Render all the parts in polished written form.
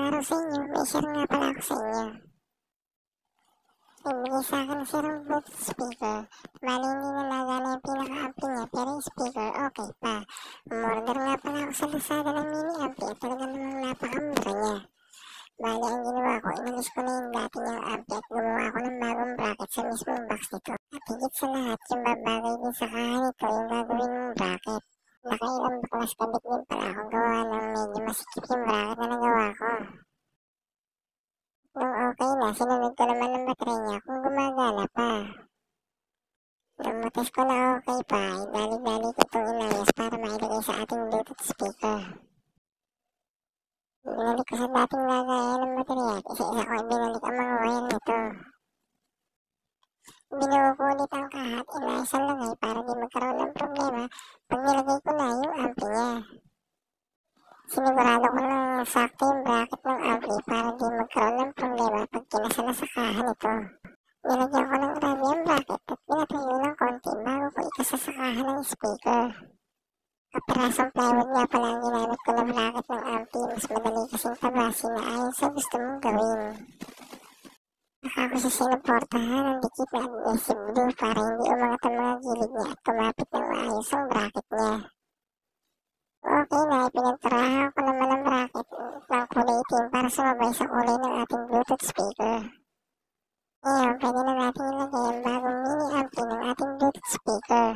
araw sa inyo, may share nga pala ako sa inyo. Ibigay sa akin si Bluetooth speaker. Bali hindi nalaga na yung pinaka-ampli niya, pero yung speaker okay pa. Umorder nga pala ako sa Lazada ng mini ampli at talaga namang napakamura niya. Bali ang ginawa ko, inalis ko na yung dati niyang ampli at gumawa ako ng bagong bracket sa mismong box nito. At higit sa lahat, yung babagay din sa kahan nito yung gagawin mong bracket. Nakailang baklas kabit din pala akong gawa ng medyo masikip yung bracket na nagawa ko. Nung okay na, sinunod ko naman ng battery niya kung gumagana pa. Nung matest ko na okay pa, dali-dali ko itong inayos para mailagay sa ating Bluetooth speaker. Binalik ko sa dating lagayan ng baterya at isa-isa ko ibinalik ang mga wire nito. Binuo ko ulit ang kahat, inayos ang lagay para di magkaroon ng problema pag nilagay ko na yung ampli niya. Sinigurado ko ng sakto yung bracket ng ampli para di magkaroon ng problema pag kinasala sa kahan ito. Nilagyan ko ng grabe ang bracket at pinatayo ng konti bago ko ikasa sa kahan ng speaker. Kaperasong plywood nga pala ang ginamit ko na bracket ng ampli, mas madali kasing tabasin na ayon sa gusto mong gawin. Saka ko siya sinuportahan ng dikit na adhesive glue para hindi umangat ang mga gilid niya at kumapit ng maayos ang bracket niya. Okay na, ipinagtarahan ko naman ang bracket ng kulay itim para sumabay sa kulay ng ating Bluetooth speaker. Ngayon, pwede na natin ilagay ang bagong mini ampli ng ating Bluetooth speaker.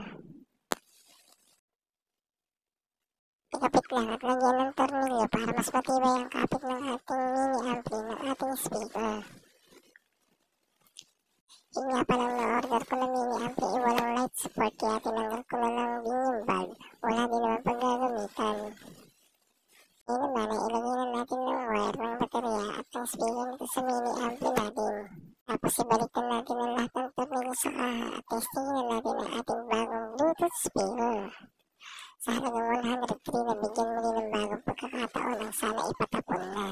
Ikapit lang at lagyan ng tornilyo para mas matibay ang kapit ng ating mini ampli ng ating speaker. Yun nga palang na-order ko na mini ampli ay walang light support kaya tinanggal ko na lang din yung bulb. Wala din naman paggagamitan. Ngayon naman ay ilagay na natin ng wire ng baterya at ng speaker nito sa mini ampli natin. Tapos ibaliktad natin ang lahat ng tornilyo sa kaha at testingin na natin ang ating bagong Bluetooth speaker. Sa halagang 103 na bigyan muli ng bagong pagkakataon ang sana ipatapon na.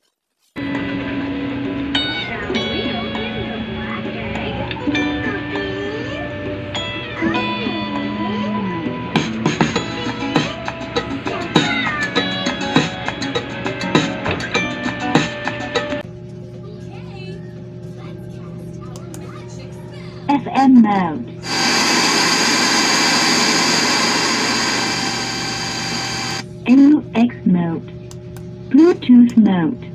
FM mode. AUX mode. Bluetooth mode.